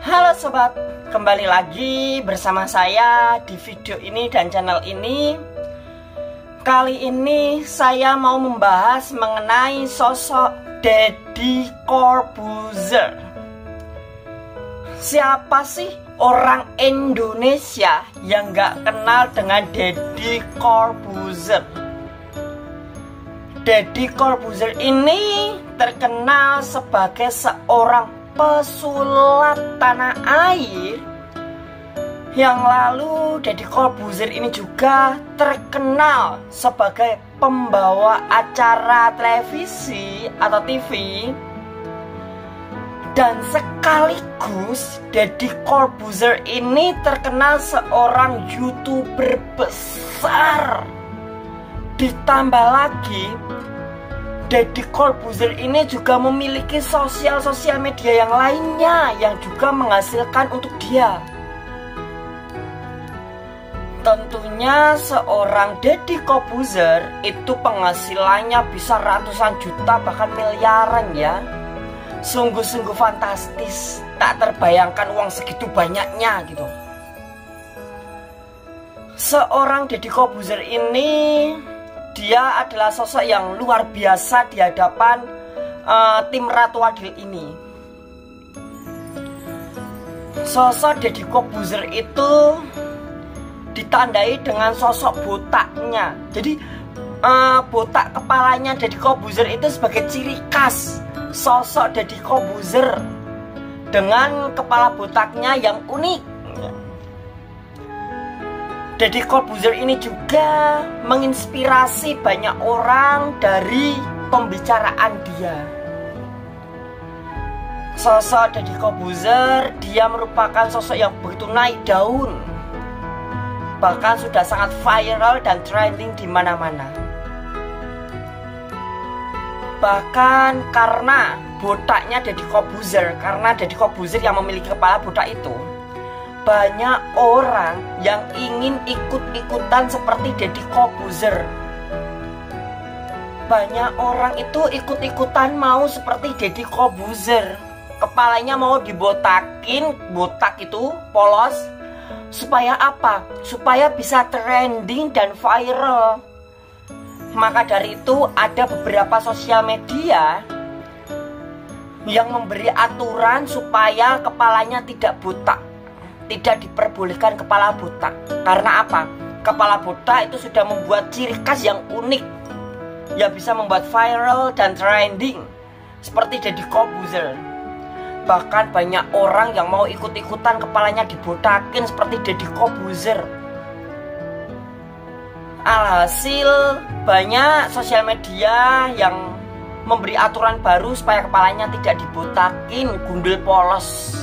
Halo sobat, kembali lagi bersama saya di video ini dan channel ini. Kali ini saya mau membahas mengenai sosok Deddy Corbuzier. Siapa sih orang Indonesia yang gak kenal dengan Deddy Corbuzier? Deddy Corbuzier ini terkenal sebagai seorang pesulap tanah air. Yang lalu Deddy Corbuzier ini juga terkenal sebagai pembawa acara televisi atau TV. Dan sekaligus Deddy Corbuzier ini terkenal seorang YouTuber besar. Ditambah lagi Deddy Corbuzier ini juga memiliki sosial media yang lainnya yang juga menghasilkan untuk dia. Tentunya seorang Deddy Corbuzier itu penghasilannya bisa ratusan juta bahkan miliaran ya. Sungguh-sungguh fantastis, tak terbayangkan uang segitu banyaknya gitu. Seorang Deddy Corbuzier ini dia adalah sosok yang luar biasa di hadapan tim Ratu Adil ini. Sosok Deddy Corbuzier itu ditandai dengan sosok botaknya. Jadi botak kepalanya Deddy Corbuzier itu sebagai ciri khas sosok Deddy Corbuzier dengan kepala botaknya yang unik. Deddy Corbuzier ini juga menginspirasi banyak orang dari pembicaraan dia. Sosok Deddy Corbuzier, dia merupakan sosok yang begitu naik daun. Bahkan sudah sangat viral dan trending di mana-mana. Bahkan karena botaknya Deddy Corbuzier, karena Deddy Corbuzier yang memiliki kepala botak itu, banyak orang yang ingin ikut-ikutan seperti Deddy Corbuzier. Banyak orang itu ikut-ikutan mau seperti Deddy Corbuzier. Kepalanya mau dibotakin, botak itu polos. Supaya apa? Supaya bisa trending dan viral. Maka dari itu ada beberapa sosial media yang memberi aturan supaya kepalanya tidak botak. Tidak diperbolehkan kepala botak. Karena apa? Kepala botak itu sudah membuat ciri khas yang unik, yang bisa membuat viral dan trending seperti Deddy Corbuzier. Bahkan banyak orang yang mau ikut-ikutan kepalanya dibotakin seperti Deddy Corbuzier. Alhasil banyak sosial media yang memberi aturan baru supaya kepalanya tidak dibotakin, gundul polos.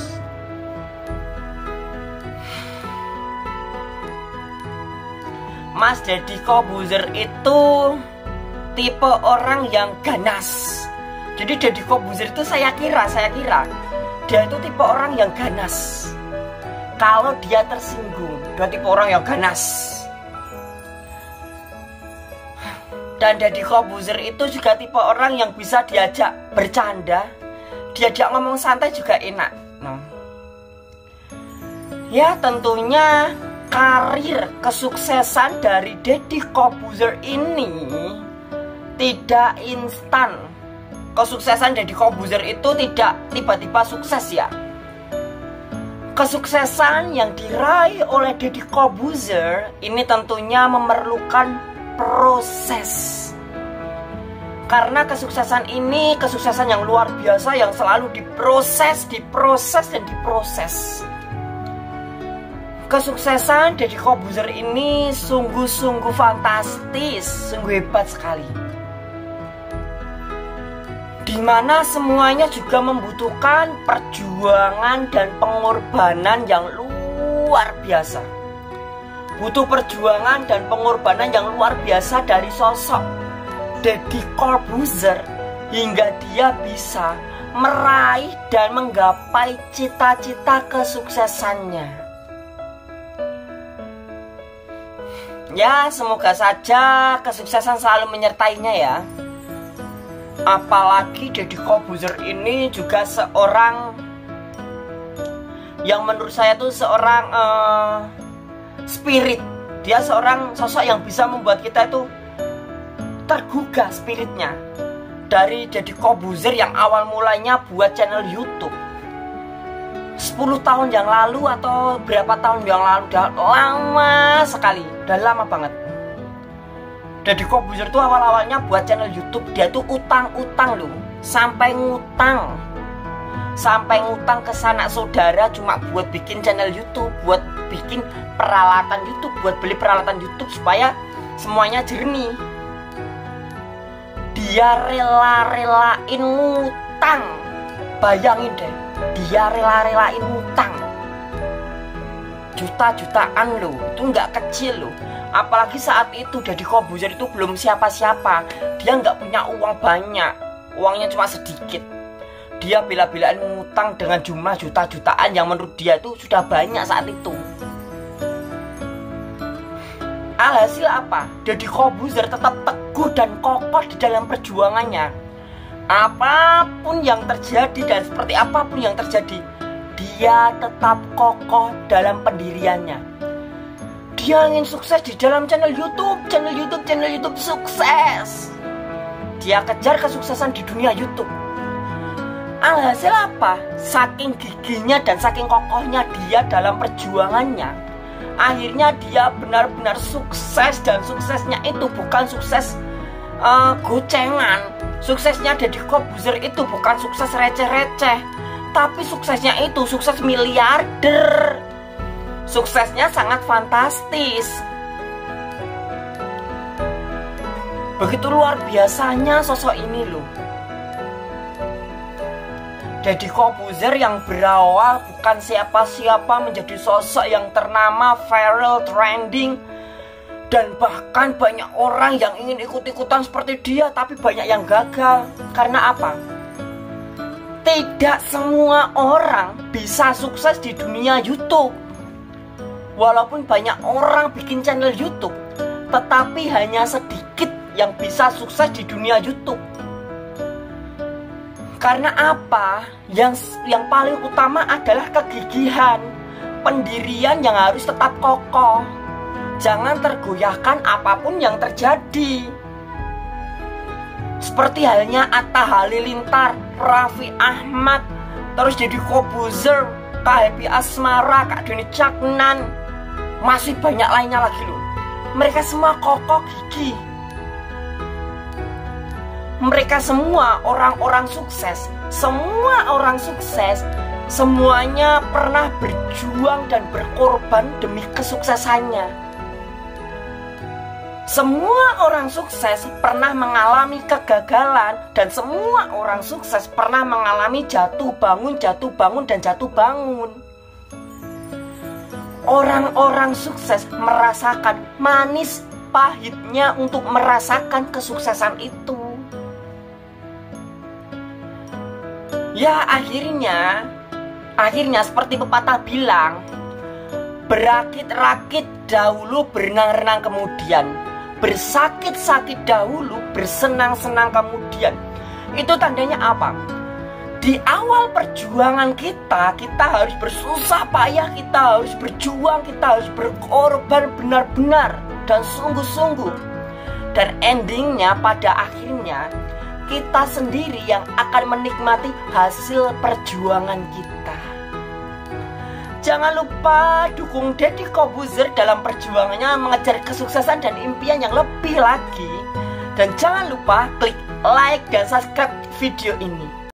Mas Deddy Corbuzier itu tipe orang yang ganas. Jadi Deddy Corbuzier itu saya kira dia itu tipe orang yang ganas. Kalau dia tersinggung, dia tipe orang yang ganas. Dan Deddy Corbuzier itu juga tipe orang yang bisa diajak bercanda, diajak ngomong santai juga enak. Ya tentunya karir kesuksesan dari Deddy Corbuzier ini tidak instan. Kesuksesan Deddy Corbuzier itu tidak tiba-tiba sukses ya. Kesuksesan yang diraih oleh Deddy Corbuzier ini tentunya memerlukan proses. Karena kesuksesan ini kesuksesan yang luar biasa yang selalu diproses dan diproses. Kesuksesan Deddy Corbuzier ini sungguh-sungguh fantastis, sungguh hebat sekali. Dimana semuanya juga membutuhkan perjuangan dan pengorbanan yang luar biasa. Butuh perjuangan dan pengorbanan yang luar biasa dari sosok Deddy Corbuzier hingga dia bisa meraih dan menggapai cita-cita kesuksesannya. Ya, semoga saja kesuksesan selalu menyertainya ya. Apalagi Deddy Corbuzier ini juga seorang yang menurut saya tuh seorang spirit. Dia seorang sosok yang bisa membuat kita itu tergugah spiritnya. Dari Deddy Corbuzier yang awal mulanya buat channel YouTube 10 tahun yang lalu atau berapa tahun yang lalu, udah lama sekali, udah lama banget. Deddy Corbuzier tuh awal-awalnya buat channel YouTube, dia tuh utang-utang loh, sampai ngutang ke sanak saudara cuma buat bikin channel YouTube, buat bikin peralatan YouTube, buat beli peralatan YouTube supaya semuanya jernih. Dia rela-relain ngutang, bayangin deh, dia rela-relain ngutang juta-jutaan loh, itu nggak kecil loh. Apalagi saat itu Deddy Corbuzier itu belum siapa-siapa, dia nggak punya uang banyak, uangnya cuma sedikit. Dia bela-belaan ngutang dengan jumlah juta-jutaan yang menurut dia itu sudah banyak saat itu. Alhasil apa? Deddy Corbuzier tetap teguh dan kokoh di dalam perjuangannya. Apapun yang terjadi dan seperti apapun yang terjadi, dia tetap kokoh dalam pendiriannya. Dia ingin sukses di dalam channel YouTube sukses. Dia kejar kesuksesan di dunia YouTube. Alhasil apa? Saking giginya dan saking kokohnya dia dalam perjuangannya, akhirnya dia benar-benar sukses. Dan suksesnya itu bukan sukses gocengan. Suksesnya Deddy Corbuzier itu bukan sukses receh-receh, tapi suksesnya itu sukses miliarder. Suksesnya sangat fantastis. Begitu luar biasanya sosok ini loh. Deddy Corbuzier yang berawal bukan siapa-siapa menjadi sosok yang ternama, viral, trending, dan bahkan banyak orang yang ingin ikut-ikutan seperti dia, tapi banyak yang gagal. Karena apa? Tidak semua orang bisa sukses di dunia YouTube. Walaupun banyak orang bikin channel YouTube, tetapi hanya sedikit yang bisa sukses di dunia YouTube. Karena apa? Yang paling utama adalah kegigihan, pendirian yang harus tetap kokoh. Jangan tergoyahkan apapun yang terjadi. Seperti halnya Atta Halilintar, Raffi Ahmad, terus Deddy Corbuzier, Kak Happy Asmara, Kak Denny Caknan, masih banyak lainnya lagi loh. Mereka semua kokoh gigih. Mereka semua orang-orang sukses. Semua orang sukses, semuanya pernah berjuang dan berkorban demi kesuksesannya. Semua orang sukses pernah mengalami kegagalan, dan semua orang sukses pernah mengalami jatuh bangun, dan jatuh bangun. Orang-orang sukses merasakan manis pahitnya untuk merasakan kesuksesan itu. Ya akhirnya seperti pepatah bilang, berakit-rakit dahulu, berenang-renang kemudian, bersakit-sakit dahulu, bersenang-senang kemudian. Itu tandanya apa? Di awal perjuangan kita harus bersusah payah, kita harus berjuang, kita harus berkorban benar-benar dan sungguh-sungguh. Dan endingnya pada akhirnya kita sendiri yang akan menikmati hasil perjuangan kita. Jangan lupa dukung Deddy Corbuzier dalam perjuangannya mengejar kesuksesan dan impian yang lebih lagi. Dan jangan lupa klik like dan subscribe video ini.